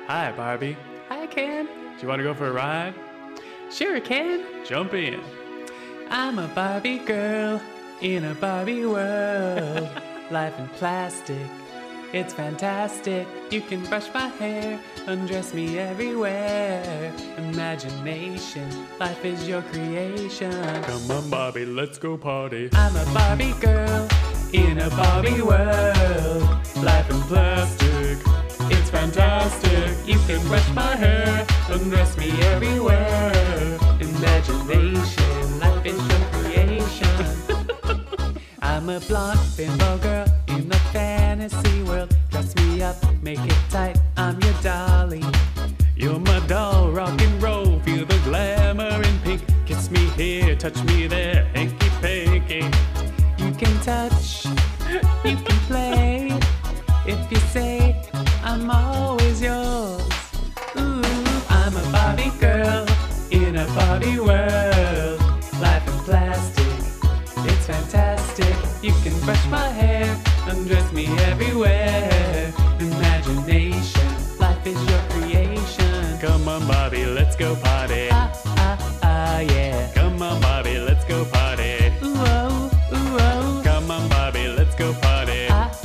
Hi, Barbie. Hi, Ken. Do you want to go for a ride? Sure, Ken. Jump in. I'm a Barbie girl in a Barbie world. Life in plastic, it's fantastic. You can brush my hair, undress me everywhere. Imagination, life is your creation. Come on, Barbie, let's go party. I'm a Barbie girl in a Barbie world. Life in plastic, it's fantastic. You can brush my hair, undress me everywhere. Imagination, life is your creation. I'm a blonde bimbo girl in a fantasy world. Dress me up, make it tight, I'm your dolly. You're my doll, rock and roll, feel the glamour in pink. Kiss me here, touch me there, hanky panky. You can touch, you can play. If you say, I'm always yours. Ooh, I'm a Barbie girl in a Barbie world. Life in plastic, it's fantastic. You can brush my hair, undress me everywhere. Imagination, life is your creation. Come on, Barbie, let's go party. Yeah. Come on, Barbie, let's go party. Ooh, oh, ooh, oh. Come on, Barbie, let's go party.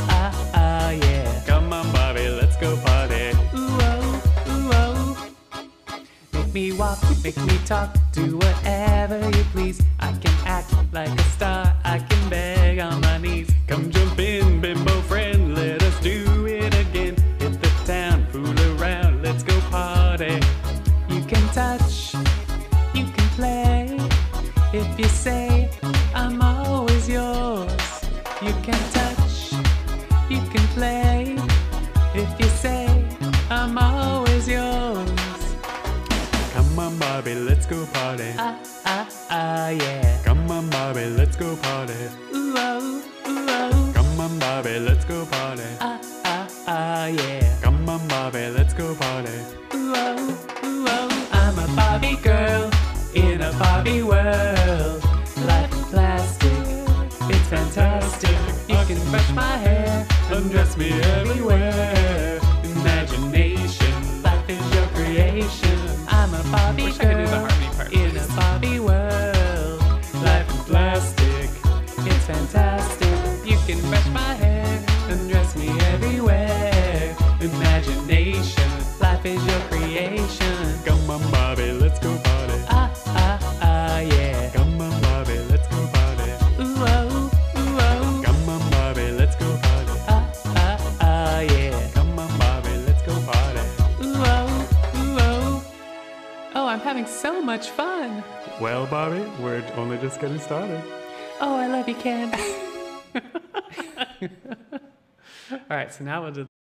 Yeah. Come on, Barbie, let's go party. Ooh, oh, ooh, oh. Make me walk, make me talk, do whatever you please. I can act like a star, I can beg on my knees. Come jump in, bimbo friend, let us do it again. Hit the town, fool around, let's go party. You can touch, you can play. If you say, I'm always yours. You can touch, you can play. If you say, I'm always yours. Come on, Barbie, let's go party. Yeah. Come on, Barbie, let's go party. Ooh, oh, ooh, oh. Come on, Barbie, let's go party. Yeah. Come on, Barbie, let's go party. Ooh, oh, ooh, oh. I'm a Barbie girl in a Barbie world. Life in plastic, it's fantastic. You can brush my hair, Undress me everywhere. imagination, life is your creation. I'm a Barbie Wish I could do the girl harmony part, in a please. Barbie world. Life in plastic, it's fantastic. You can brush my hair, undress me everywhere. Imagination, life is your creation. Come on, Barbie, let's go party. Yeah. Come on, Barbie, let's go party. Ooh, oh, ooh, oh. Come on, Barbie, let's go party. Yeah. Come on, Barbie, let's go party. Ooh, oh, ooh, oh. Oh, I'm having so much fun. Well, Barbie, we're only just getting started. Oh, I love you, Ken. All right, so now we'll just